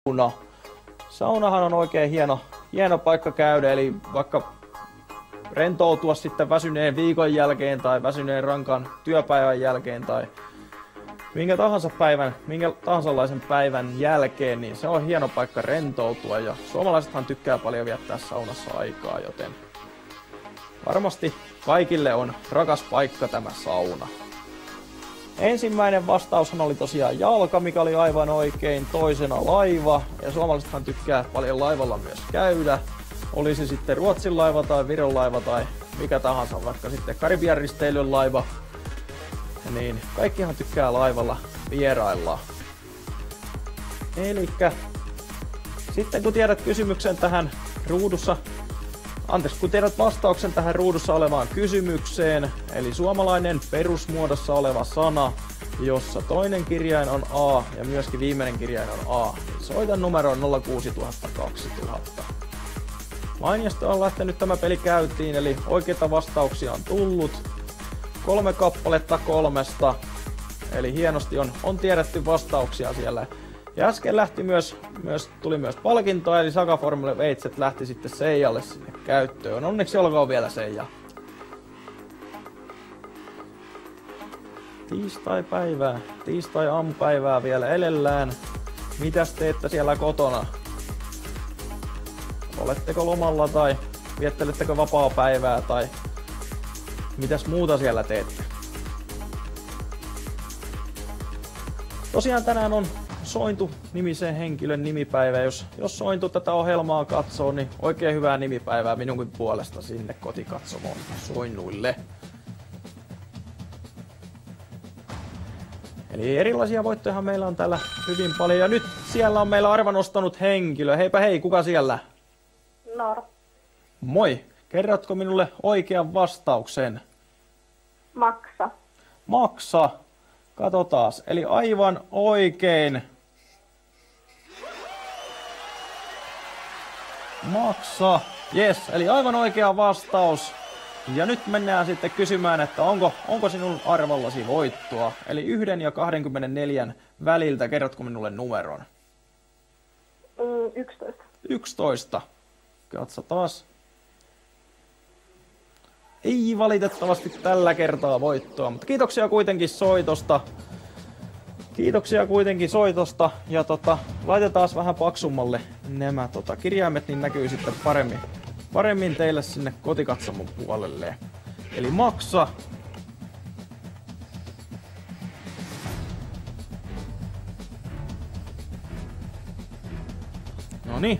sauna. Saunahan on oikein hieno paikka käydä, eli vaikka rentoutua sitten väsyneen viikon jälkeen tai väsyneen rankan työpäivän jälkeen tai minkä tahansa päivän jälkeen, niin se on hieno paikka rentoutua ja suomalaisethan tykkää paljon viettää saunassa aikaa, joten varmasti kaikille on rakas paikka tämä sauna. Ensimmäinen vastaushan oli tosiaan jalka, mikä oli aivan oikein, toisena laiva, ja suomalaisethan tykkää paljon laivalla myös käydä. Oli se sitten Ruotsin laiva tai Viron laiva tai mikä tahansa, vaikka sitten Karibian risteilyn laiva, niin kaikkihan tykkää laivalla vierailla. Elikkä sitten kun tiedät kysymyksen tähän ruudussa, kun tiedät vastauksen tähän ruudussa olevaan kysymykseen, eli suomalainen perusmuodossa oleva sana, jossa toinen kirjain on A ja myöskin viimeinen kirjain on A, niin soita numeroon 06000 2000. Mainiosti on lähtenyt tämä peli käyntiin, eli oikeita vastauksia on tullut 3 kappaletta 3, eli hienosti on tiedetty vastauksia siellä. Ja äsken lähti tuli myös palkintoa, eli Sagaformille veitset lähti sitten Seijalle sinne käyttöön. Onneksi olkoon vielä Seija. Tiistai-aamupäivää vielä elellään. Mitäs teette siellä kotona? Oletteko lomalla tai viettelettekö vapaapäivää tai mitäs muuta siellä teette? Tosiaan tänään on Sointu-nimisen henkilön nimipäivä. Jos Sointu tätä ohjelmaa katsoo, niin oikein hyvää nimipäivää minunkin puolesta sinne kotikatsomoon Soinnuille. Eli erilaisia voittoja meillä on täällä hyvin paljon. Ja nyt siellä on meillä arvan nostanut henkilö. Heipä hei, kuka siellä? Noora. Moi. Kerrotko minulle oikean vastauksen? Maksa. Maksa. Katsotaas. Eli aivan oikein. Maksa. Yes, eli aivan oikea vastaus. Ja nyt mennään sitten kysymään, että onko sinun arvallasi voittoa? Eli 1 ja 24 väliltä. Kerrotko minulle numeron? 11. 11. Katsotaas. Ei valitettavasti tällä kertaa voittoa, mutta kiitoksia kuitenkin soitosta. Ja laitetaan vähän paksummalle nämä kirjaimet, niin näkyy sitten paremmin teille sinne kotikatsomon puolelle. Eli maksa. Noniin.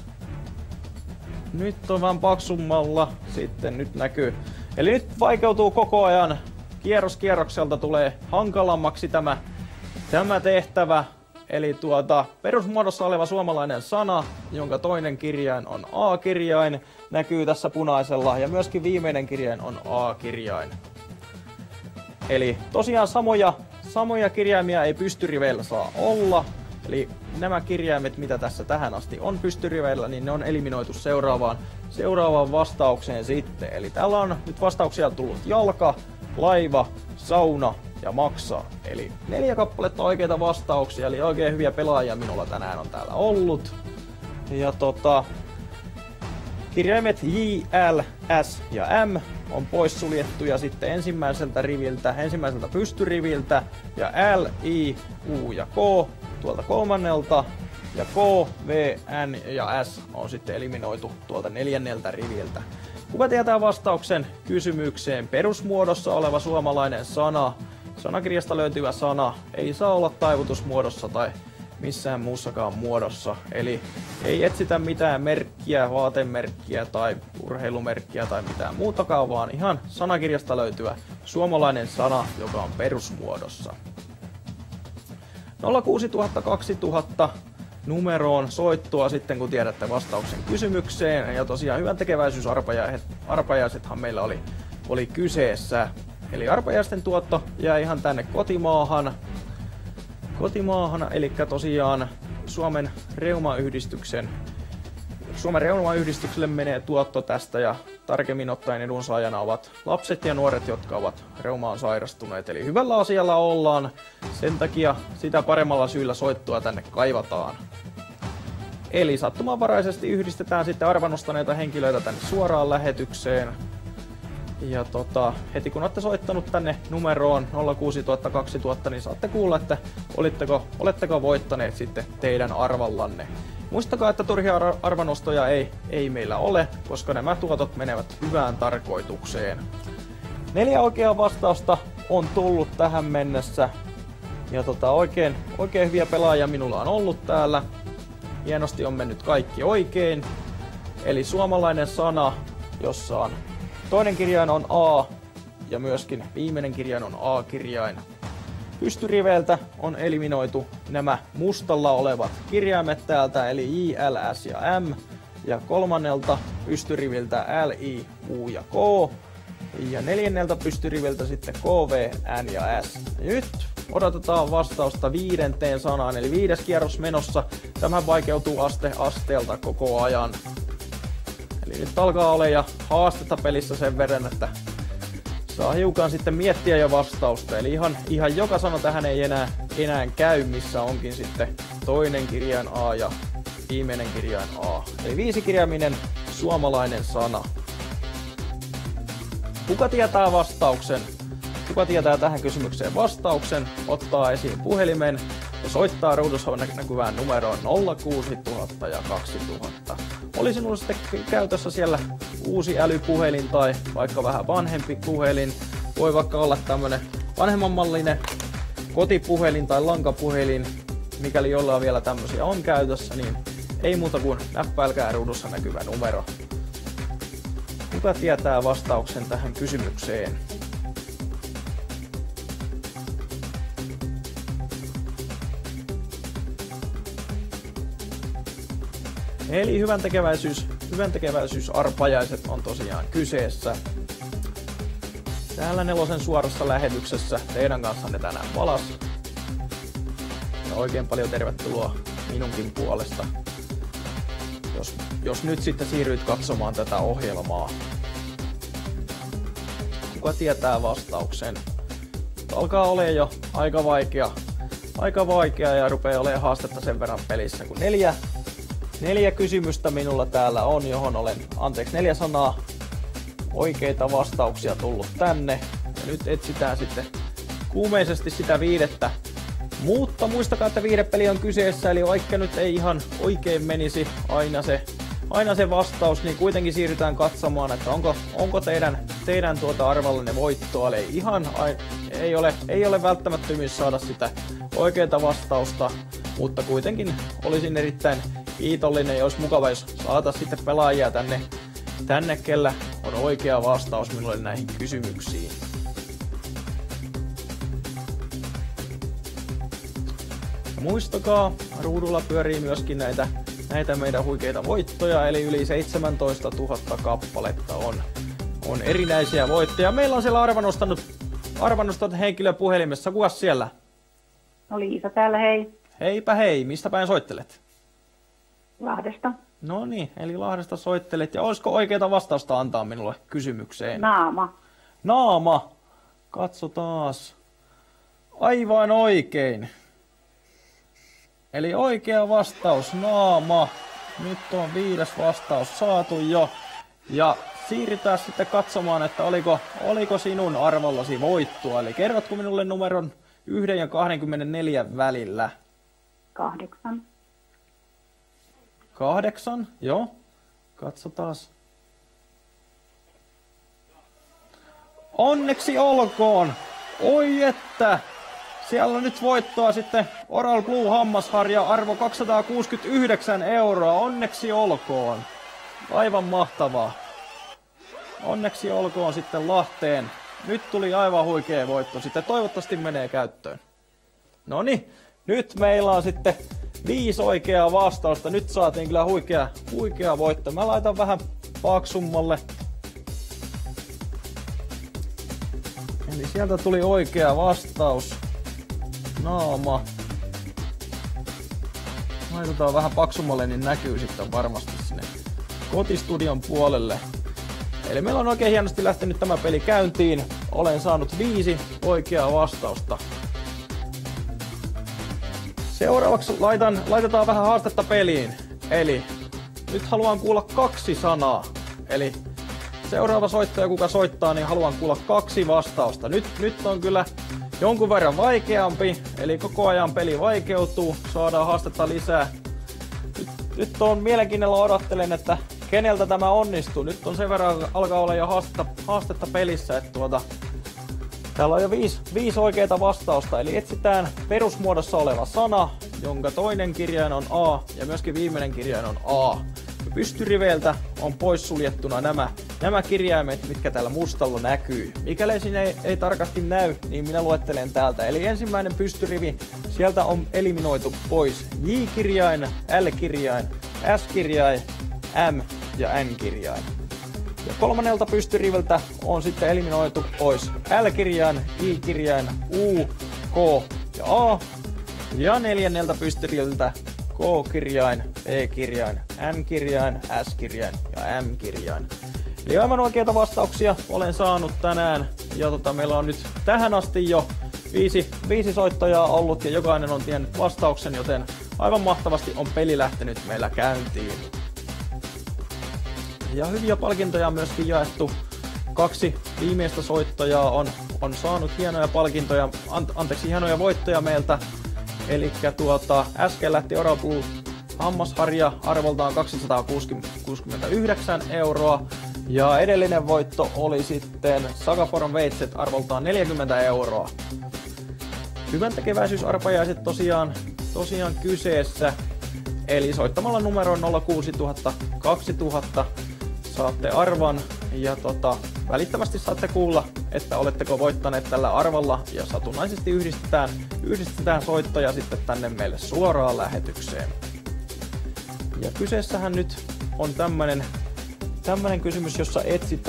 Nyt on vähän paksummalla, sitten nyt näkyy. Eli nyt vaikeutuu koko ajan. Kierrokselta tulee hankalammaksi tämä tehtävä. Eli perusmuodossa oleva suomalainen sana, jonka toinen kirjain on A-kirjain, näkyy tässä punaisella. Ja myöskin viimeinen kirjain on A-kirjain. Eli tosiaan samoja kirjaimia ei pystyriveillä saa olla. Eli nämä kirjaimet, mitä tässä tähän asti on pystyriveillä, niin ne on eliminoitu seuraavaan vastaukseen sitten. Eli täällä on nyt vastauksia tullut jalka, laiva, sauna ja maksa. Eli 4 kappaletta oikeita vastauksia, eli oikein hyviä pelaajia minulla tänään on täällä ollut. Ja kirjaimet J, L, S ja M on poissuljettuja sitten ensimmäiseltä pystyriviltä. Ja L, I, U ja K tuolta kolmannelta. Ja K, V, N ja S on sitten eliminoitu tuolta 4. riviltä. Kuka tietää vastauksen kysymykseen? Perusmuodossa oleva suomalainen sana. Sanakirjasta löytyvä sana ei saa olla taivutusmuodossa tai missään muussakaan muodossa. Eli ei etsitä mitään merkkiä, vaatemerkkiä tai urheilumerkkiä tai mitään muutakaan, vaan ihan sanakirjasta löytyvä suomalainen sana, joka on perusmuodossa. 06000 2000 numeroon soittua sitten, kun tiedätte vastauksen kysymykseen. Ja tosiaan hyvän tekeväisyysarpajaisethan meillä oli kyseessä. Eli arpajaisten tuotto jää ihan tänne kotimaahan, eli tosiaan Suomen Reumayhdistykselle menee tuotto tästä ja tarkemmin ottaen edunsaajana ovat lapset ja nuoret, jotka ovat reumaan sairastuneet. Eli hyvällä asialla ollaan, sen takia sitä paremmalla syyllä soittoa tänne kaivataan. Eli sattumanvaraisesti yhdistetään sitten arvanostaneita henkilöitä tänne suoraan lähetykseen. Ja heti kun olette soittanut tänne numeroon 06000 2000, niin saatte kuulla, että oletteko voittaneet sitten teidän arvallanne. Muistakaa, että turhia arvanostoja ei meillä ole, koska nämä tuotot menevät hyvään tarkoitukseen. 4 oikeaa vastausta on tullut tähän mennessä. Ja oikein hyviä pelaajia minulla on ollut täällä. Hienosti on mennyt kaikki oikein. Eli suomalainen sana, jossa on toinen kirjain on A ja myöskin viimeinen kirjain on A-kirjain. Pystyriveiltä on eliminoitu nämä mustalla olevat kirjaimet täältä, eli J, L, S ja M. Ja kolmannelta pystyriviltä L, I, U ja K. Ja neljänneltä pystyriviltä sitten K, V, N ja S. Ja nyt odotetaan vastausta 5. sanaan, eli 5. kierros menossa. Tämä vaikeutuu asteelta koko ajan. Eli nyt alkaa olla ja haastetta pelissä sen verran, että saa hiukan sitten miettiä jo vastausta. Eli ihan joka sana tähän ei enää käy, missä onkin sitten toinen kirjain A ja viimeinen kirjain A. Eli 5-kirjaiminen suomalainen sana. Kuka tietää vastauksen? Kuka tietää tähän kysymykseen vastauksen? Ottaa esiin puhelimen ja soittaa ruudussa näkyvään numeroon 06000 ja 2000. Oli sinulla sitten käytössä siellä uusi älypuhelin tai vaikka vähän vanhempi puhelin. Voi vaikka olla tämmönen vanhemmanmallinen kotipuhelin tai lankapuhelin. Mikäli jollain vielä tämmösiä on käytössä, niin ei muuta kuin näppäilkää ruudussa näkyvä numero. Kuka tietää vastauksen tähän kysymykseen? Eli hyväntekeväisyysarpajaiset on tosiaan kyseessä. Täällä 4 suorassa lähetyksessä teidän kanssanne tänään Valas. Ja oikein paljon tervetuloa minunkin puolesta. Jos nyt sitten siirryt katsomaan tätä ohjelmaa. Kuka tietää vastauksen? Alkaa olemaan jo aika vaikea ja rupeaa olemaan haastetta sen verran pelissä, kun 4 kysymystä minulla täällä on, johon olen, 4 sanaa oikeita vastauksia tullut tänne. Ja nyt etsitään sitten kuumeisesti sitä 5. Mutta muistakaa, että 5 peli on kyseessä, eli vaikka nyt ei ihan oikein menisi aina se vastaus, niin kuitenkin siirrytään katsomaan, että onko teidän arvallinen voittoa. Eli ei ole välttämättömyys saada sitä oikeaa vastausta, mutta kuitenkin olisin erittäin kiitollinen ja olisi mukava, jos saataisiin sitten pelaajia tänne, kellä on oikea vastaus minulle näihin kysymyksiin. Ja muistakaa, ruudulla pyörii myöskin näitä meidän huikeita voittoja, eli yli 17 000 kappaletta on erinäisiä voittoja. Meillä on siellä arvanostanut henkilö puhelimessa. Kukas siellä? No Liisa täällä, hei. Heipä hei, mistä päin soittelet? Lahdesta. No niin, eli Lahdesta soittelet. Ja olisiko oikeaa vastausta antaa minulle kysymykseen? Naama. Katso taas. Aivan oikein. Eli oikea vastaus, naama. Nyt on 5. vastaus saatu jo. Ja siirrytään sitten katsomaan, että oliko sinun arvallasi voittoa. Eli kerrotko minulle numeron 1 ja 24 välillä? 8. 8, joo. Katsotaan. Onneksi olkoon! Oi että! Siellä on nyt voittoa sitten Oral Blue hammasharja arvo 269 €. Onneksi olkoon! Aivan mahtavaa. Onneksi olkoon sitten Lahteen. Nyt tuli aivan huikea voitto. Sitten toivottavasti menee käyttöön. Noniin, nyt meillä on sitten 5 oikeaa vastausta. Nyt saatiin kyllä huikea voitto. Mä laitan vähän paksummalle. Eli sieltä tuli oikea vastaus. Naama. Laitetaan vähän paksummalle, niin näkyy sitten varmasti sinne kotistudion puolelle. Eli meillä on oikein hienosti lähtenyt tämä peli käyntiin. Olen saanut 5 oikeaa vastausta. Seuraavaksi laitetaan vähän haastetta peliin. Eli nyt haluan kuulla 2 sanaa. Eli seuraava soittaja, kuka soittaa, niin haluan kuulla 2 vastausta. Nyt on kyllä jonkun verran vaikeampi, eli koko ajan peli vaikeutuu, saadaan haastetta lisää. Nyt on mielenkiinnolla odottelen, että keneltä tämä onnistuu. Nyt on sen verran alkaa olla jo haastetta pelissä, että täällä on jo 5 oikeaa vastausta, eli etsitään perusmuodossa oleva sana, jonka toinen kirjain on A ja myöskin viimeinen kirjain on A. Pystyriveiltä on poissuljettuna nämä kirjaimet, mitkä täällä mustalla näkyy. Mikäli siinä ei tarkasti näy, niin minä luettelen täältä. Eli ensimmäinen pystyrivi, sieltä on eliminoitu pois J-kirjain, L-kirjain, S-kirjain, M ja N-kirjain. Ja kolmannelta pystyriviltä on sitten eliminoitu pois L-kirjain, I-kirjain, U, K ja A. Ja neljänneltä pystyriviltä K-kirjain, E-kirjain, N-kirjain, S-kirjain ja M-kirjain. Eli aivan oikeita vastauksia olen saanut tänään. Ja meillä on nyt tähän asti jo 5 soittajaa ollut ja jokainen on tiennyt vastauksen, joten aivan mahtavasti on peli lähtenyt meillä käyntiin. Ja hyviä palkintoja on myöskin jaettu. 2 viimeistä soittajaa on saanut hienoja palkintoja, hienoja voittoja meiltä. Elikkä äsken lähti Oracle hammasharja arvoltaan 269 €. Ja edellinen voitto oli sitten Sagaforon veitset arvoltaan 40 €. Hyväntekeväisyysarpajaiset tosiaan kyseessä. Eli soittamalla numeroon 06000 2000 saatte arvan ja välittömästi saatte kuulla, että oletteko voittaneet tällä arvalla ja satunnaisesti yhdistetään soittaja sitten tänne meille suoraan lähetykseen. Ja kyseessähän nyt on tämmönen kysymys, jossa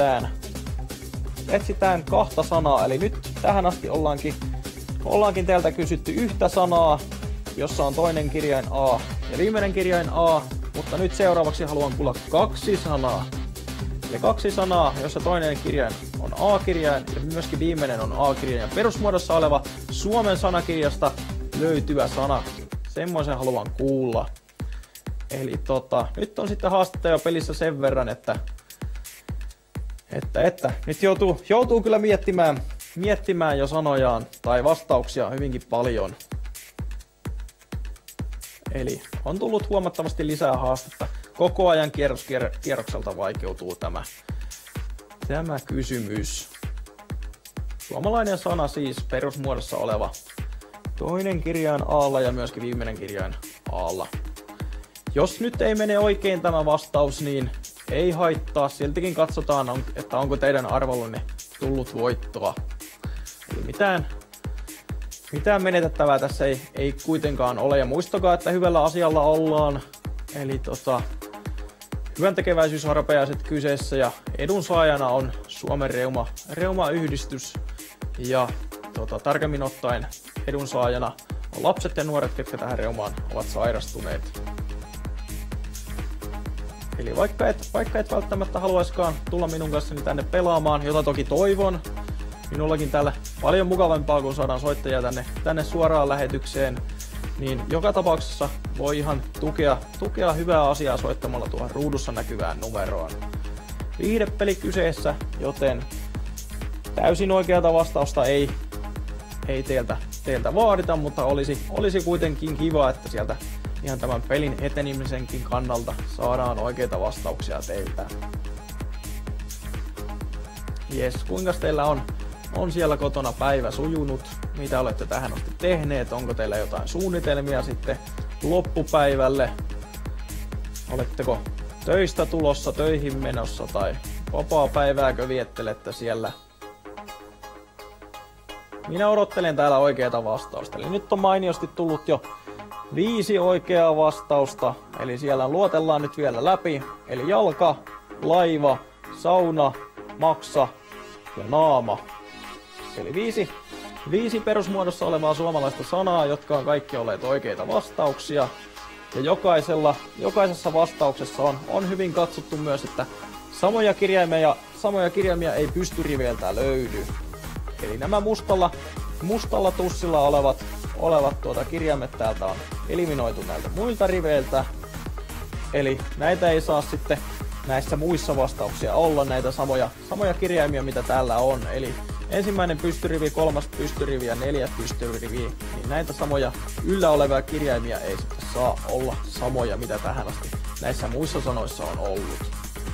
etsitään 2 sanaa, eli nyt tähän asti ollaankin teiltä kysytty yhtä sanaa, jossa on toinen kirjain A ja viimeinen kirjain A, mutta nyt seuraavaksi haluan kuulla 2 sanaa. Eli 2 sanaa, jossa toinen kirjain on A-kirjain ja myöskin viimeinen on A-kirjain ja perusmuodossa oleva Suomen sanakirjasta löytyvä sana. Semmoisen haluan kuulla. Eli nyt on sitten haastetta jo pelissä sen verran, että nyt joutuu kyllä miettimään jo sanojaan tai vastauksia hyvinkin paljon. Eli on tullut huomattavasti lisää haastetta. Koko ajan kierrokselta vaikeutuu tämä kysymys. Suomalainen sana siis perusmuodossa oleva toinen kirjain A:lla ja myöskin viimeinen kirjain A:lla. Jos nyt ei mene oikein tämä vastaus, niin ei haittaa. Siltikin katsotaan, että onko teidän arvollenne tullut voittoa. Eli mitään menetettävää tässä ei kuitenkaan ole. Ja muistakaa, että hyvällä asialla ollaan. Eli hyväntekeväisyysarpajaiset kyseessä ja edunsaajana on Suomen reumayhdistys. Ja tarkemmin ottaen edunsaajana on lapset ja nuoret, ketkä tähän reumaan ovat sairastuneet. Eli vaikka et välttämättä haluaiskaan tulla minun kanssani tänne pelaamaan, jota toki toivon, minullakin täällä paljon mukavampaa, kun saadaan soittajia tänne suoraan lähetykseen, niin joka tapauksessa voi ihan tukea hyvää asiaa soittamalla tuohon ruudussa näkyvään numeroon. Viihdepeli kyseessä, joten täysin oikeata vastausta ei teiltä vaadita, mutta olisi kuitenkin kiva, että sieltä ihan tämän pelin etenemisenkin kannalta saadaan oikeita vastauksia teiltä. Jes, kuinka teillä on siellä kotona päivä sujunut? Mitä olette tähän asti tehneet? Onko teillä jotain suunnitelmia sitten loppupäivälle? Oletteko töistä tulossa, töihin menossa tai vapaa-päivääkö viettelette siellä? Minä odottelen täällä oikeata vastausta. Eli nyt on mainiosti tullut jo 5 oikeaa vastausta. Eli siellä luotellaan nyt vielä läpi. Eli jalka, laiva, sauna, maksa ja naama. Eli 5 perusmuodossa olevaa suomalaista sanaa, jotka on kaikki olleet oikeita vastauksia. Ja jokaisessa vastauksessa on hyvin katsottu myös, että samoja kirjaimia ei pystyriveiltä löydy. Eli nämä mustalla tussilla olevat kirjaimet täältä on eliminoitu näiltä muilta riveiltä. Eli näitä ei saa sitten näissä muissa vastauksia olla, näitä samoja kirjaimia mitä täällä on. Eli ensimmäinen pystyrivi, kolmas pystyrivi ja neljäs pystyrivi, niin näitä samoja yllä olevia kirjaimia ei sitten saa olla samoja mitä tähän asti näissä muissa sanoissa on ollut.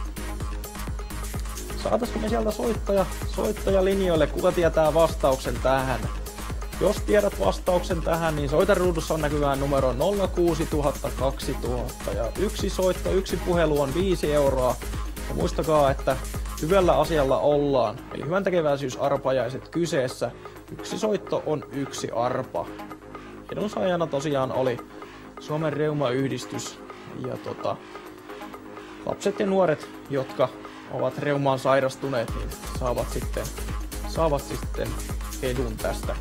Saataisiko me sieltä soittaja linjoille, kuka tietää vastauksen tähän? Jos tiedät vastauksen tähän, niin soita ruudussa on näkyvään numero 06000 2000 ja yksi soitto, yksi puhelu on 5 euroa. Ja muistakaa, että hyvällä asialla ollaan, eli hyvän tekeväisyysarpajaiset kyseessä. Yksi soitto on yksi arpa. Edunsaajana tosiaan oli Suomen Reumayhdistys ja lapset ja nuoret, jotka ovat reumaan sairastuneet, niin saavat sitten edun tästä.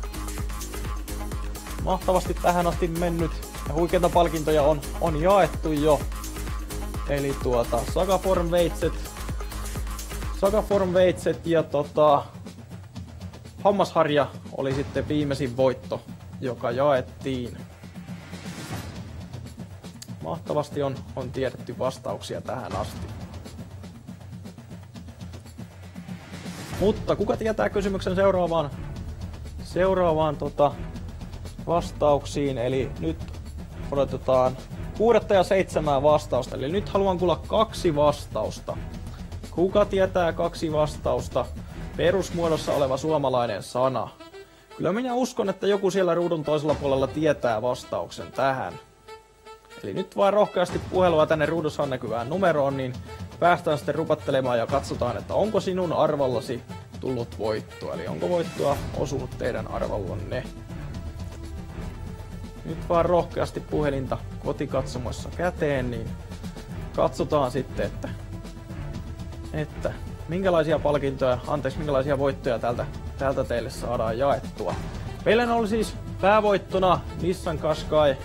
Mahtavasti tähän asti mennyt ja huikeita palkintoja on jaettu jo. Eli Sagaform veitset ja hammasharja oli sitten viimeisin voitto, joka jaettiin. Mahtavasti on tiedetty vastauksia tähän asti. Mutta kuka tietää kysymyksen seuraavaan vastauksiin, eli nyt odotetaan 6. ja 7. vastausta, eli nyt haluan kuulla 2 vastausta. Kuka tietää 2 vastausta? Perusmuodossa oleva suomalainen sana. Kyllä minä uskon, että joku siellä ruudun toisella puolella tietää vastauksen tähän. Eli nyt vaan rohkeasti puhelua tänne ruudussa näkyvään numeroon, niin päästään sitten rupattelemaan ja katsotaan, että onko sinun arvallasi tullut voittoa. Eli onko voittoa osunut teidän arvallonne. Nyt vaan rohkeasti puhelinta kotikatsomoissa käteen, niin katsotaan sitten, että minkälaisia minkälaisia voittoja täältä teille saadaan jaettua. Meillä oli siis päävoittona Nissan Qashqai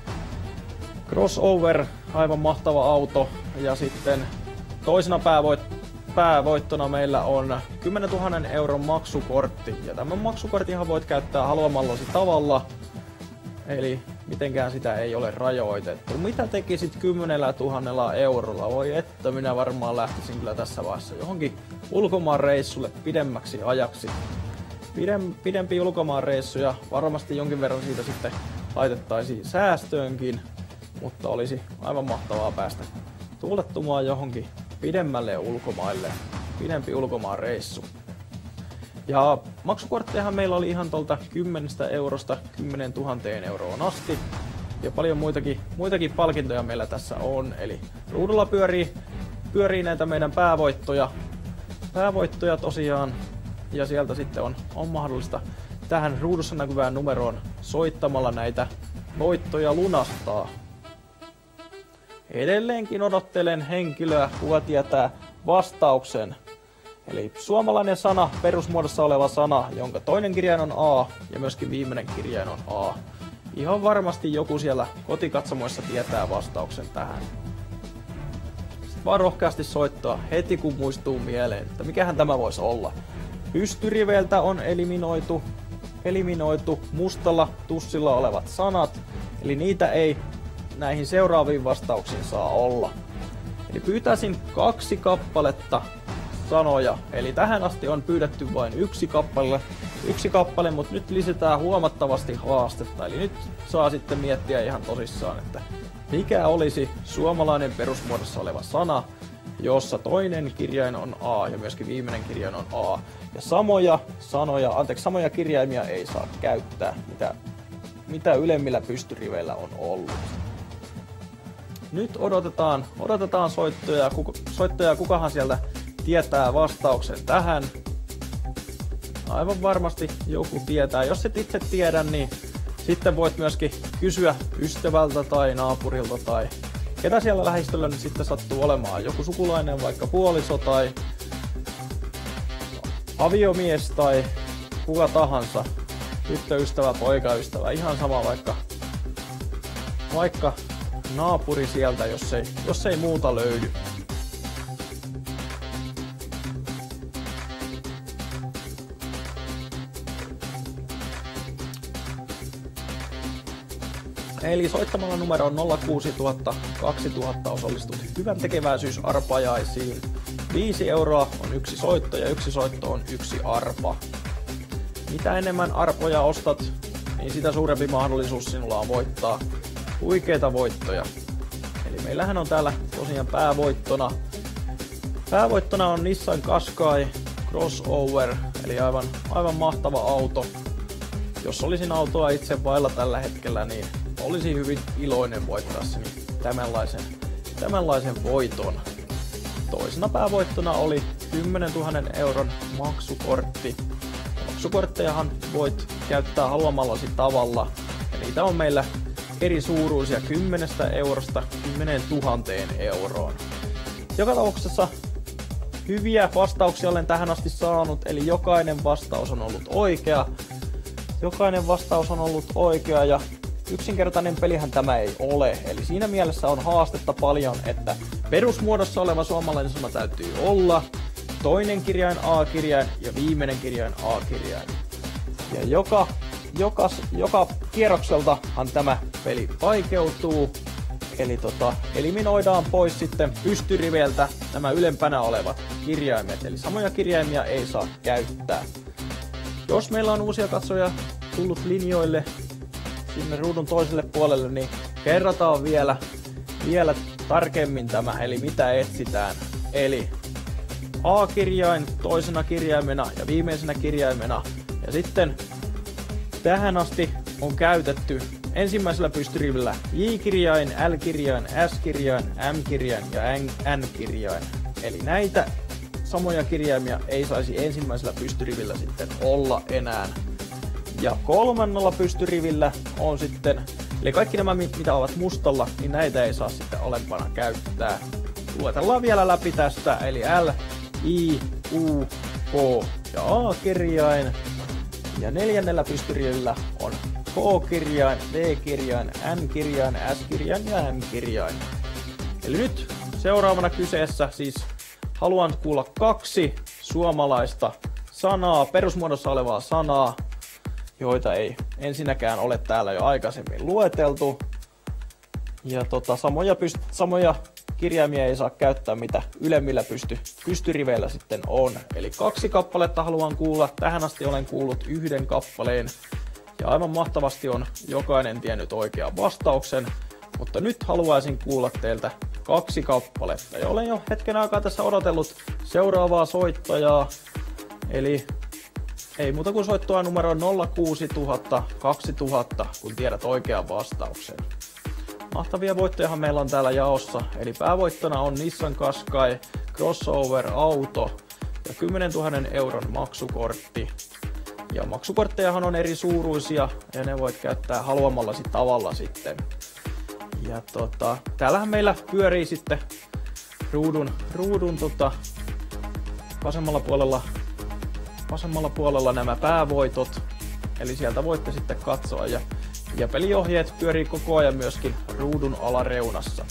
Crossover, aivan mahtava auto, ja sitten toisena päävoittona meillä on 10 000 euron maksukortti, ja tämän maksukortinhan voit käyttää haluamallasi tavalla, eli mitenkään sitä ei ole rajoitettu. Mitä tekisit 10 000 eurolla? Voi että, minä varmaan lähtisin kyllä tässä vaiheessa johonkin ulkomaan reissulle pidemmäksi ajaksi. Pidempi ulkomaan reissu ja varmasti jonkin verran siitä sitten laitettaisiin säästöönkin, mutta olisi aivan mahtavaa päästä tuulettumaan johonkin pidemmälle ulkomaille. Pidempi ulkomaan reissu. Ja maksukorttejahan meillä oli ihan tuolta 10 eurosta 10 000 euroon asti. Ja paljon muitakin palkintoja meillä tässä on. Eli ruudulla pyörii näitä meidän päävoittoja tosiaan. Ja sieltä sitten on mahdollista tähän ruudussa näkyvään numeroon soittamalla näitä voittoja lunastaa. Edelleenkin odottelen henkilöä, kuka tietää vastauksen. Eli suomalainen sana, perusmuodossa oleva sana, jonka toinen kirjain on A ja myöskin viimeinen kirjain on A. Ihan varmasti joku siellä kotikatsomoissa tietää vastauksen tähän. Sitten vaan rohkeasti soittaa heti kun muistuu mieleen, että mikähän tämä voisi olla. Pystyriveiltä on eliminoitu mustalla tussilla olevat sanat, eli niitä ei näihin seuraaviin vastauksiin saa olla. Eli pyytäisin 2 kappaletta sanoja, eli tähän asti on pyydetty vain yksi kappale, mutta nyt lisätään huomattavasti haastetta, eli nyt saa sitten miettiä ihan tosissaan, että mikä olisi suomalainen perusmuodossa oleva sana, jossa toinen kirjain on A ja myöskin viimeinen kirjain on A. Ja samoja kirjaimia ei saa käyttää, mitä ylemmillä pystyriveillä on ollut. Nyt odotetaan soittoja, kukahan sieltä tietää vastauksen tähän. Aivan varmasti joku tietää. Jos et itse tiedä, niin sitten voit myöskin kysyä ystävältä tai naapurilta tai ketä siellä lähistöllä nyt sitten sattuu olemaan. Joku sukulainen, vaikka puoliso tai aviomies tai kuka tahansa. Tyttöystävä, poikaystävä, ihan sama vaikka naapuri sieltä, jos ei muuta löydy. Eli soittamalla numero 06000 2000 osallistut hyvän tekeväisyysarpajaisiin. 5 euroa on yksi soitto ja yksi soitto on yksi arpa. Mitä enemmän arpoja ostat, niin sitä suurempi mahdollisuus sinulla on voittaa huikeita voittoja. Eli meillähän on täällä tosiaan päävoittona on Nissan Qashqai Crossover, eli aivan mahtava auto. Jos olisin autoa itse vailla tällä hetkellä, niin olisin hyvin iloinen voittaessani tämänlaisen voiton. Toisena päävoittona oli 10 000 euron maksukortti. Maksukorttejahan voit käyttää haluamallasi tavalla, ja niitä on meillä eri suuruisia 10 eurosta 10 000 euroon. Joka tapauksessa hyviä vastauksia olen tähän asti saanut, eli jokainen vastaus on ollut oikea ja yksinkertainen pelihän tämä ei ole. Eli siinä mielessä on haastetta paljon, että perusmuodossa oleva suomalainen sana täytyy olla, toinen kirjain A-kirjain ja viimeinen kirjain A-kirjain. Ja joka kierrokseltahan tämä peli vaikeutuu. Eli eliminoidaan pois sitten pystyriveiltä nämä ylempänä olevat kirjaimet, eli samoja kirjaimia ei saa käyttää. Jos meillä on uusia katsojia tullut linjoille sinne ruudun toiselle puolelle, niin kerrataan vielä tarkemmin tämä, eli mitä etsitään. Eli A-kirjain toisena kirjaimena ja viimeisenä kirjaimena. Ja sitten tähän asti on käytetty ensimmäisellä pystyrivillä J-kirjain, L-kirjain, S-kirjain, M-kirjain ja N-kirjain. Eli näitä samoja kirjaimia ei saisi ensimmäisellä pystyrivillä sitten olla enää. Ja kolmannella pystyrivillä on sitten, eli kaikki nämä mitä ovat mustalla, niin näitä ei saa sitten alempana käyttää. Luetellaan vielä läpi tästä, eli L, I, U, K ja A-kirjain. Ja neljännellä pystyrivillä on K-kirjain, V-kirjain, N-kirjain, S-kirjain ja M-kirjain. Eli nyt seuraavana kyseessä siis haluan kuulla 2 suomalaista sanaa, perusmuodossa olevaa sanaa, joita ei ensinnäkään ole täällä jo aikaisemmin lueteltu. Ja samoja kirjaimia ei saa käyttää, mitä ylemmillä pystyriveillä sitten on. Eli 2 kappaletta haluan kuulla. Tähän asti olen kuullut 1 kappaleen. Ja aivan mahtavasti on jokainen tiennyt oikean vastauksen. Mutta nyt haluaisin kuulla teiltä 2 kappaletta. Ja olen jo hetken aikaa tässä odotellut seuraavaa soittajaa. Eli ei muuta kuin soittoa numero 06000 2000, kun tiedät oikean vastauksen. Mahtavia voittojahan meillä on täällä jaossa, eli päävoittona on Nissan Qashqai Crossover auto ja 10 000 euron maksukortti. Ja maksukorttejahan on eri suuruisia ja ne voit käyttää haluamallasi tavalla sitten. Ja täällähän meillä pyörii sitten ruudun vasemmalla puolella nämä päävoitot, eli sieltä voitte sitten katsoa ja peliohjeet pyörii koko ajan myöskin ruudun alareunassa.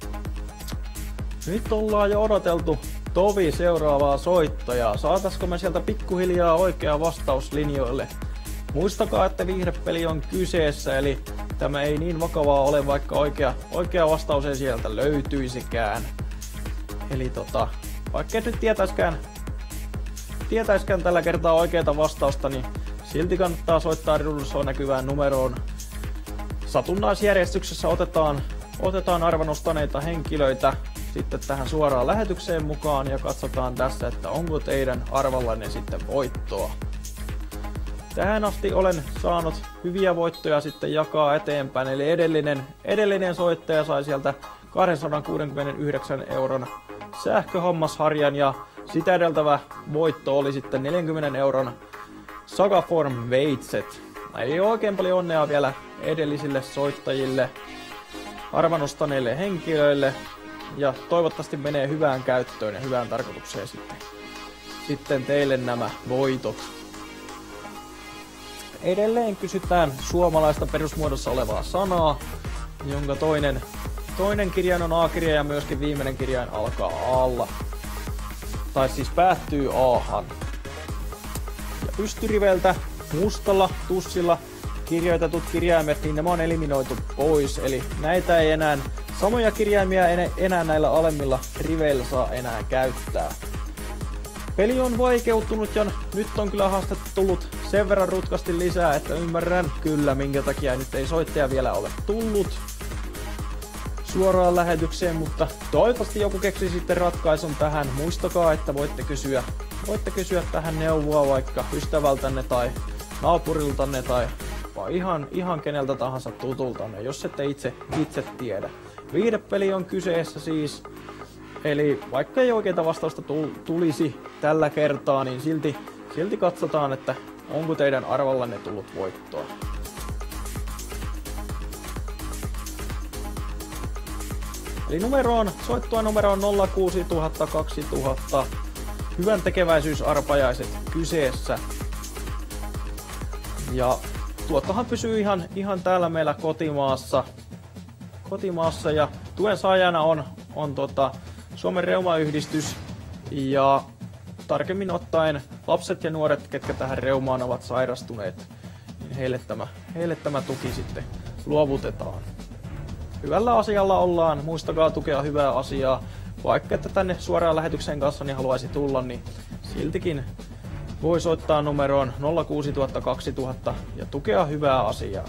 Nyt ollaan jo odoteltu tovi seuraavaa soittajaa. Saataisiko me sieltä pikkuhiljaa oikea vastaus linjoille? Muistakaa, että vihrepeli on kyseessä, eli tämä ei niin vakavaa ole, vaikka oikea vastaus ei sieltä löytyisikään. Eli vaikka et nyt tietäiskään tällä kertaa oikeata vastausta, niin silti kannattaa soittaa ruudussa näkyvään numeroon. Satunnaisjärjestyksessä otetaan arvanostaneita henkilöitä sitten tähän suoraan lähetykseen mukaan ja katsotaan tässä, että onko teidän arvallanne sitten voittoa. Tähän asti olen saanut hyviä voittoja sitten jakaa eteenpäin, eli edellinen soittaja sai sieltä 269 euron sähköhammasharjan ja sitä edeltävä voitto oli sitten 40 euron Sagaform veitset. Ei oikein paljon onnea vielä edellisille soittajille, arvanostaneille henkilöille ja toivottavasti menee hyvään käyttöön ja hyvään tarkoitukseen sitten teille nämä voitot. Edelleen kysytään suomalaista perusmuodossa olevaa sanaa, jonka toinen kirjain on A-kirjain ja myöskin viimeinen kirjain alkaa A-lla. Tai siis päättyy A-han. Ja pystyriveltä mustalla tussilla kirjoitetut kirjaimet, niin nämä on eliminoitu pois. Eli näitä ei enää, samoja kirjaimia enää näillä alemmilla riveillä saa enää käyttää. Peli on vaikeutunut ja nyt on kyllä haastetta tullut sen verran rutkasti lisää, että ymmärrän kyllä minkä takia nyt ei soittaja vielä ole tullut suoraan lähetykseen, mutta toivottavasti joku keksi sitten ratkaisun tähän. Muistakaa, että voitte kysyä tähän neuvoa vaikka ystävältänne tai naapuriltanne tai ihan keneltä tahansa tutultanne, jos ette itse tiedä. Viihdepeli on kyseessä siis, eli vaikka ei oikeita vastausta tulisi tällä kertaa, niin silti katsotaan, että onko teidän arvallanne tullut voittoa. Eli soittoa numeroon 06000 2000. Hyvän tekeväisyysarpajaiset kyseessä. Ja tuottahan pysyy ihan täällä meillä kotimaassa ja tuen saajana on Suomen Reumayhdistys ja tarkemmin ottaen lapset ja nuoret, ketkä tähän reumaan ovat sairastuneet, niin heille tämä tuki sitten luovutetaan. Hyvällä asialla ollaan, muistakaa tukea hyvää asiaa. Vaikka että tänne suoraan lähetykseen kanssa niin haluaisi tulla, niin siltikin voi soittaa numeroon 06000 2000 ja tukea hyvää asiaa.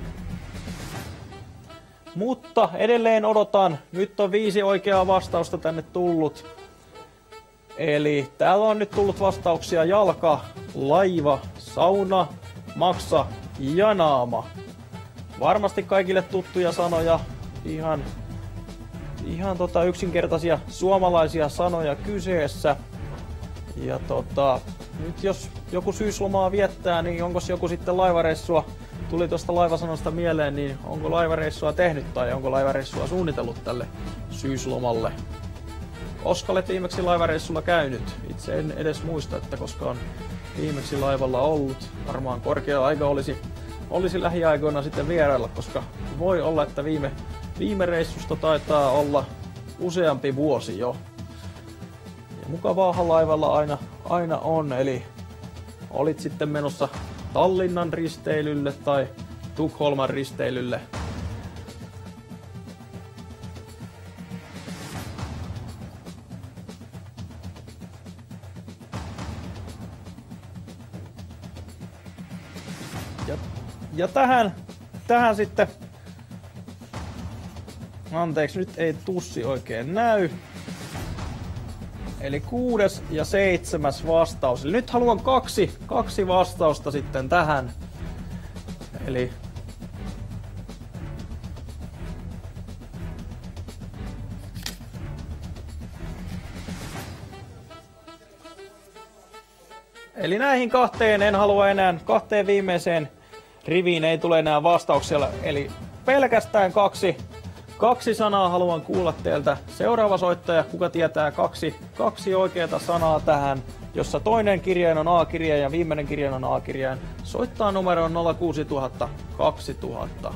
Mutta edelleen odotan, nyt on 5 oikeaa vastausta tänne tullut. Eli täällä on nyt tullut vastauksia jalka, laiva, sauna, maksa ja naama. Varmasti kaikille tuttuja sanoja, ihan yksinkertaisia suomalaisia sanoja kyseessä. Ja nyt jos joku syyslomaa viettää, niin onko joku sitten laivareissua, tuli tuosta laivasanasta mieleen, niin onko laivareissua tehnyt tai onko laivareissua suunnitellut tälle syyslomalle? Koska olet viimeksi laivareissulla käynyt? Itse en edes muista, että koska on viimeksi laivalla ollut. Varmaan korkea aika olisi lähiaikoina sitten vierailla, koska voi olla, että viime reissusta taitaa olla useampi vuosi jo. Ja mukavaahan laivalla aina on, eli olit sitten menossa Tallinnan risteilylle tai Tukholman risteilylle. Ja tähän sitten, anteeksi, nyt ei tussi oikein näy. Eli 6. ja 7. vastaus. Eli nyt haluan kaksi vastausta sitten tähän. Eli näihin kahteen en halua enää, kahteen viimeiseen riviin ei tule enää vastauksia. Eli pelkästään kaksi sanaa haluan kuulla teiltä. Seuraava soittaja, kuka tietää kaksi oikeata sanaa tähän, jossa toinen kirjain on A-kirjain ja viimeinen kirjain on A-kirjain. Soittaa numeroon 06000 2000.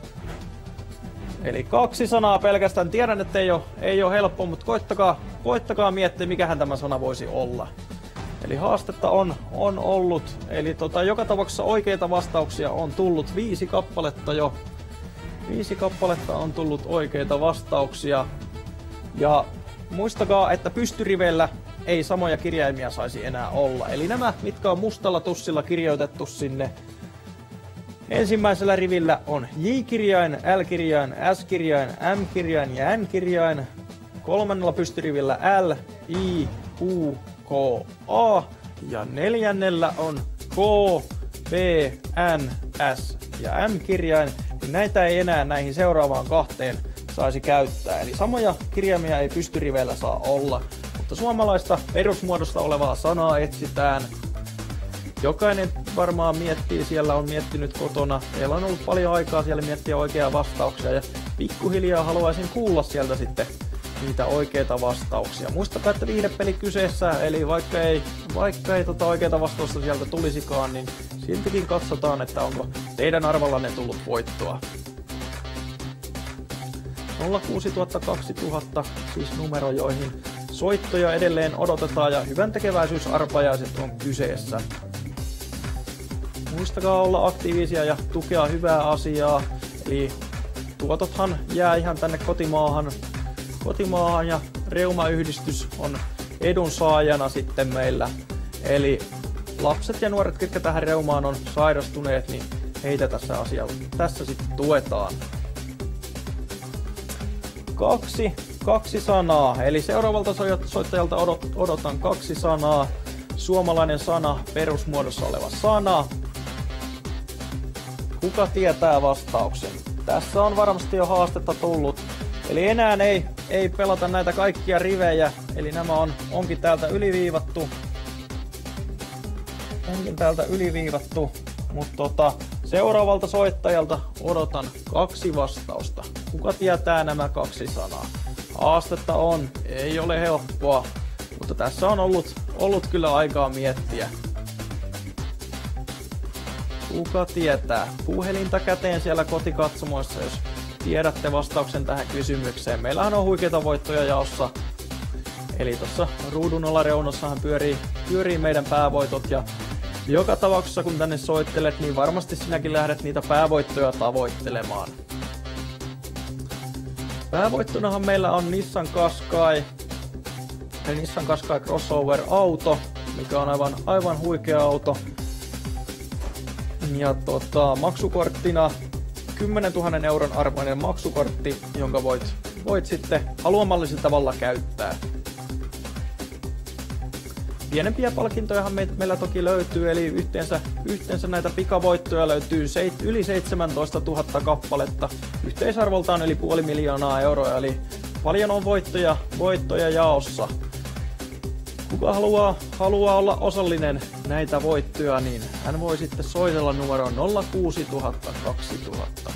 Eli 2 sanaa pelkästään. Tiedän, että ei ole helppo, mutta koittakaa miettiä, mikähän tämä sana voisi olla. Eli haastetta on ollut. Eli joka tapauksessa oikeita vastauksia on tullut 5 kappaletta jo. 5 kappaletta on tullut oikeita vastauksia. Ja muistakaa, että pystyriveillä ei samoja kirjaimia saisi enää olla. Eli nämä, mitkä on mustalla tussilla kirjoitettu sinne. Ensimmäisellä rivillä on J-kirjain, L-kirjain, S-kirjain, M-kirjain ja N-kirjain. Kolmannella pystyrivillä L, I, U, K, A. Ja neljännellä on K, P, N, S ja M-kirjain. Näitä ei enää näihin seuraavaan 2 saisi käyttää. Eli samoja kirjaimia ei pystyriveillä saa olla. Mutta suomalaista perusmuodosta olevaa sanaa etsitään. Jokainen varmaan miettii, siellä on miettinyt kotona. Teillä on ollut paljon aikaa siellä miettiä oikeaa vastauksia. Ja pikkuhiljaa haluaisin kuulla sieltä sitten niitä oikeita vastauksia. Muistakaa, että viihdepeli kyseessä, eli vaikka ei oikeita vastausta sieltä tulisikaan, niin siltikin katsotaan, että onko teidän arvallanne tullut voittoa. 06000 2000, siis numero, joihin soittoja edelleen odotetaan ja hyvän tekeväisyysarpajaiset on kyseessä. muistakaa olla aktiivisia ja tukea hyvää asiaa. Eli tuotothan jää ihan tänne kotimaahan ja reumayhdistys on edunsaajana sitten meillä. Eli lapset ja nuoret, ketkä tähän reumaan on sairastuneet, niin heitä tässä sitten tuetaan. Kaksi sanaa, eli seuraavalta soittajalta odotan 2 sanaa. Suomalainen sana, perusmuodossa oleva sana. Kuka tietää vastauksen? Tässä on varmasti jo haastetta tullut. Eli enää ei pelata näitä kaikkia rivejä, eli nämä onkin täältä yliviivattu. Mutta seuraavalta soittajalta odotan 2 vastausta. Kuka tietää nämä 2 sanaa? Haastetta on, ei ole helppoa, mutta tässä on ollut kyllä aikaa miettiä. Kuka tietää? Puhelinta käteen siellä kotikatsomoissa, jos tiedätte vastauksen tähän kysymykseen. Meillähän on huikeita voittoja jaossa. Eli tuossa ruudun alareunassahan pyörii meidän päävoitot ja joka tapauksessa kun tänne soittelet, niin varmasti sinäkin lähdet niitä päävoittoja tavoittelemaan. Päävoittonahan meillä on Nissan Qashqai, eli Nissan Qashqai crossover-auto, mikä on aivan huikea auto. Ja maksukorttina 10 000 euron arvoinen maksukortti, jonka voit sitten haluamallisella tavalla käyttää. Pienempiä palkintojahan meillä toki löytyy, eli yhteensä näitä pikavoittoja löytyy yli 17 000 kappaletta. Yhteisarvoltaan yli 500 000 euroa, eli paljon on voittoja jaossa. Kuka haluaa olla osallinen näitä voittoja, niin hän voi sitten soitella numeroon 06000 2000.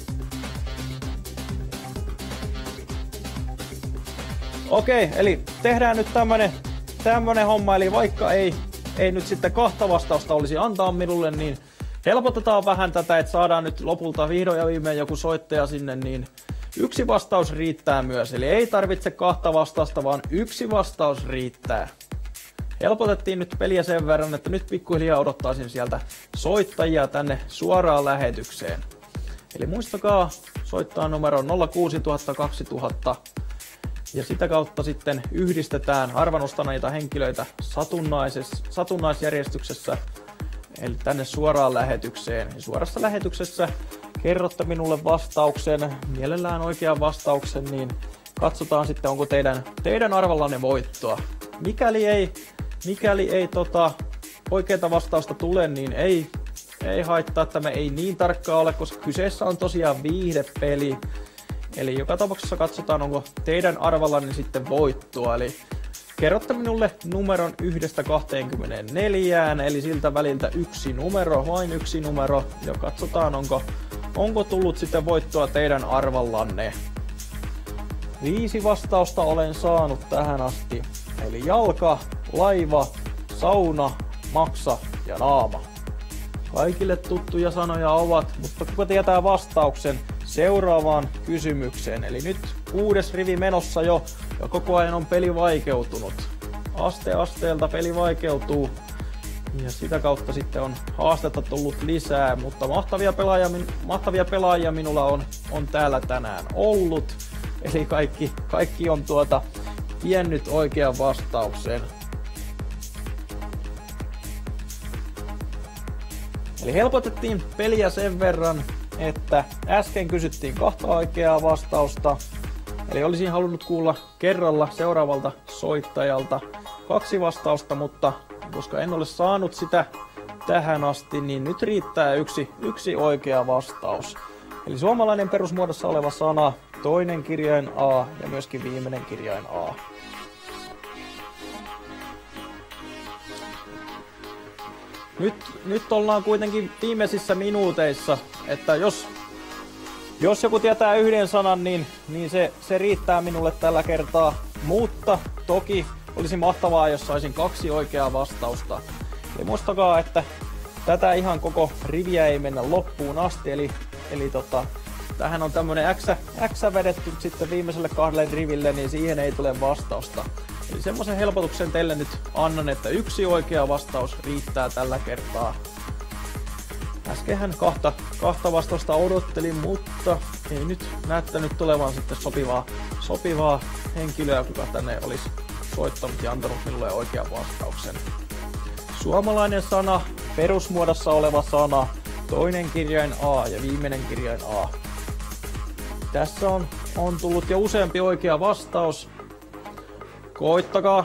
Okei, eli tehdään nyt tämmönen homma, eli vaikka ei nyt sitten 2 vastausta olisi antaa minulle, niin helpotetaan vähän tätä, että saadaan nyt lopulta vihdoin ja viimein joku soittaja sinne, niin 1 vastaus riittää myös, eli ei tarvitse 2 vastausta, vaan 1 vastaus riittää. Helpotettiin nyt peliä sen verran, että nyt pikkuhiljaa odottaisin sieltä soittajia tänne suoraan lähetykseen. Eli muistakaa soittaa numero 06000 2000 ja sitä kautta sitten yhdistetään arvanostaneita henkilöitä satunnaisjärjestyksessä, eli tänne suoraan lähetykseen. Ja suorassa lähetyksessä kerrotte minulle vastauksen, mielellään oikean vastauksen, niin katsotaan sitten, onko teidän arvallanne voittoa. Mikäli ei oikeaa vastausta tule, niin ei haittaa, että me ei niin tarkkaa ole, koska kyseessä on tosiaan viihdepeli. Eli joka tapauksessa katsotaan, onko teidän arvallanne sitten voittoa. Eli kerrotte minulle numeron 1-24, eli siltä väliltä 1 numero, vain 1 numero, ja katsotaan, onko tullut sitten voittoa teidän arvallanne. 5 vastausta olen saanut tähän asti. Eli jalka, laiva, sauna, maksa ja naama. Kaikille tuttuja sanoja ovat, mutta kuka tietää vastauksen seuraavaan kysymykseen. Eli nyt 6. rivi menossa jo ja koko ajan on peli vaikeutunut. Aste asteelta peli vaikeutuu ja sitä kautta sitten on haastetta tullut lisää, mutta mahtavia pelaajia minulla on täällä tänään ollut. Eli kaikki on tiennyt oikean vastauksen. Eli helpotettiin peliä sen verran, että äsken kysyttiin 2 oikeaa vastausta. Eli olisin halunnut kuulla kerralla seuraavalta soittajalta 2 vastausta, mutta koska en ole saanut sitä tähän asti, niin nyt riittää yksi oikea vastaus. Eli suomalainen perusmuodossa oleva sana, toinen kirjain A ja myöskin viimeinen kirjain A. Nyt ollaan kuitenkin viimeisissä minuuteissa, että jos joku tietää 1 sanan, niin se riittää minulle tällä kertaa. Mutta toki olisi mahtavaa, jos saisin 2 oikeaa vastausta. Eli muistakaa, että tätä ihan koko riviä ei mennä loppuun asti, eli tähän on tämmönen X vedetty sitten viimeiselle 2 riville, niin siihen ei tule vastausta. Eli semmoisen helpotuksen teille nyt annan, että 1 oikea vastaus riittää tällä kertaa. äskenhän kahta vastausta odottelin, mutta ei nyt näyttänyt tulevan sitten sopivaa henkilöä, kuka tänne olisi soittanut ja antanut minulle oikean vastauksen. Suomalainen sana, perusmuodossa oleva sana, toinen kirjain A ja viimeinen kirjain A. Tässä on tullut jo useampi oikea vastaus. Koittakaa.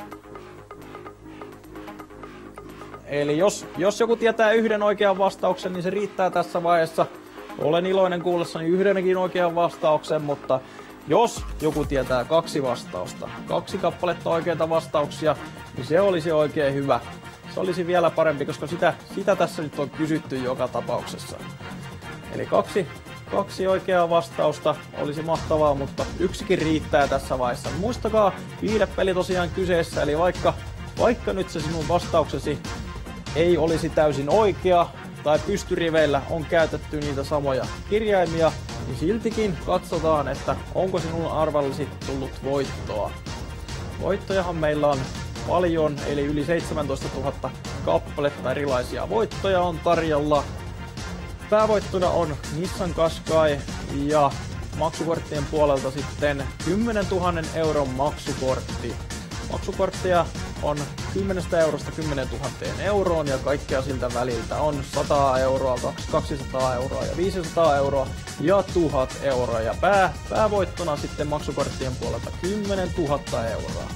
Eli jos joku tietää yhden oikean vastauksen, niin se riittää tässä vaiheessa. Olen iloinen kuullessani yhdenkin oikean vastauksen, mutta jos joku tietää 2 vastausta, 2 kappaletta oikeita vastauksia, niin se olisi oikein hyvä. Se olisi vielä parempi, koska sitä tässä nyt on kysytty joka tapauksessa. Eli kaksi oikeaa vastausta olisi mahtavaa, mutta yksikin riittää tässä vaiheessa. Muistakaa, viidepeli tosiaan kyseessä, eli vaikka nyt se sinun vastauksesi ei olisi täysin oikea, tai pystyriveillä on käytetty niitä samoja kirjaimia, niin siltikin katsotaan, että onko sinun arvallasi tullut voittoa. Voittojahan meillä on paljon, eli yli 17 000 kappaletta erilaisia voittoja on tarjolla. Päävoittona on Nissan Qashqai ja maksukorttien puolelta sitten 10 000 euron maksukortti. Maksukortteja on 10 eurosta 10 000 euroon ja kaikkea siltä väliltä on 100 euroa, 200 euroa ja 500 euroa ja 1000 euroa. Ja päävoittona sitten maksukorttien puolelta 10 000 euroa.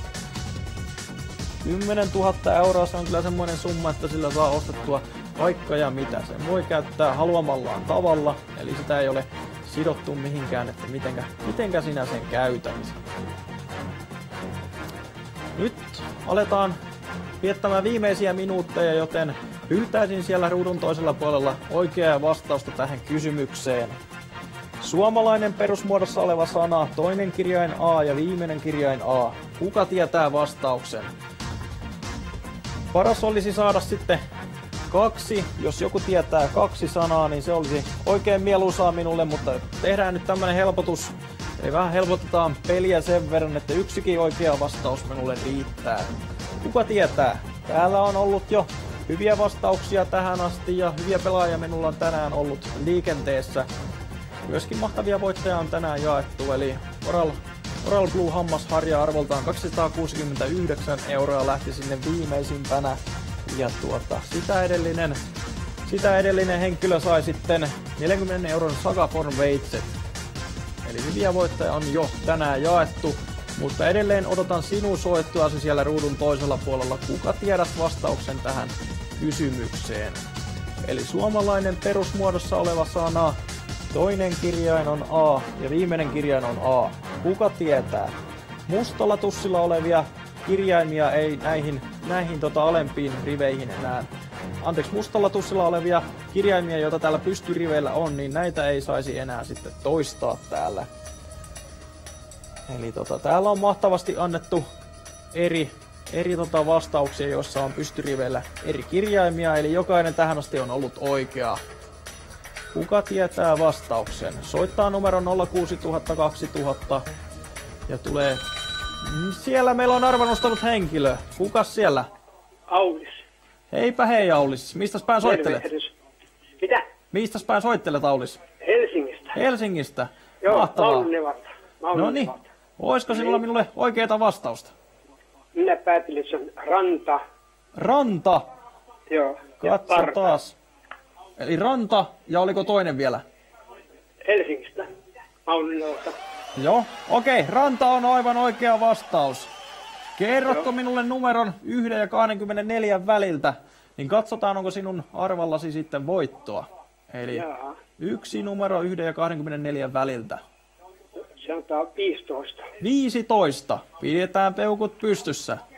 10 000 euroa, se on kyllä semmoinen summa, että sillä saa ostettua vaikka ja mitä. Sen voi käyttää haluamallaan tavalla, eli sitä ei ole sidottu mihinkään, että mitenkä sinä sen käytät. Nyt aletaan viettämään viimeisiä minuutteja, joten pyytäisin siellä ruudun toisella puolella oikeaa vastausta tähän kysymykseen. Suomalainen perusmuodossa oleva sana, toinen kirjain A ja viimeinen kirjain A. Kuka tietää vastauksen? Paras olisi saada sitten 2. Jos joku tietää 2 sanaa, niin se olisi oikein mieluisaa minulle, mutta tehdään nyt tämmönen helpotus. Eli vähän helpotetaan peliä sen verran, että yksikin oikea vastaus minulle riittää. Kuka tietää? Täällä on ollut jo hyviä vastauksia tähän asti ja hyviä pelaajia minulla on tänään ollut liikenteessä. Myöskin mahtavia voittajia on tänään jaettu, eli Oral Blue hammasharja arvoltaan 269 euroa lähti sinne viimeisimpänä. Ja sitä edellinen henkilö sai sitten 40 euron Sagaform veitset. Eli hyviä voittajia on jo tänään jaettu, mutta edelleen odotan sinun soittuasi siellä ruudun toisella puolella, kuka tiedät vastauksen tähän kysymykseen. Eli suomalainen perusmuodossa oleva sana, toinen kirjain on A ja viimeinen kirjain on A. Kuka tietää? Mustalla tussilla olevia kirjaimia ei näihin alempiin riveihin enää. Mustalla tussilla olevia kirjaimia, joita täällä pystyriveillä on, niin näitä ei saisi enää sitten toistaa täällä. Eli täällä on mahtavasti annettu eri vastauksia, joissa on pystyriveillä eri kirjaimia, eli jokainen tähän asti on ollut oikea. Kuka tietää vastauksen? Soittaa numero 06000 2000 ja tulee... Siellä meillä on arvanostanut henkilö. Kukas siellä? Aulis. Heipä hei Aulis. Mistäs päin soittelet? Mitä? Mistäs päin soittelet Aulis? Helsingistä. Helsingistä? Joo, mahtavaa. Maulunnevalta. No niin. Olisiko sinulla minulle oikeeta vastausta? Minä päätin, että se on Ranta. Ranta? Joo. Katso taas. Eli Ranta, ja oliko toinen vielä? Helsingistä. Maulunnevalta. Joo, okei. Ranta on aivan oikea vastaus. Kerrotko minulle numeron 1 ja 24 väliltä, niin katsotaan, onko sinun arvallasi sitten voittoa. Eli Jaa. 1 numero 1 ja 24 väliltä. Se on 15. 15. Pidetään peukut pystyssä.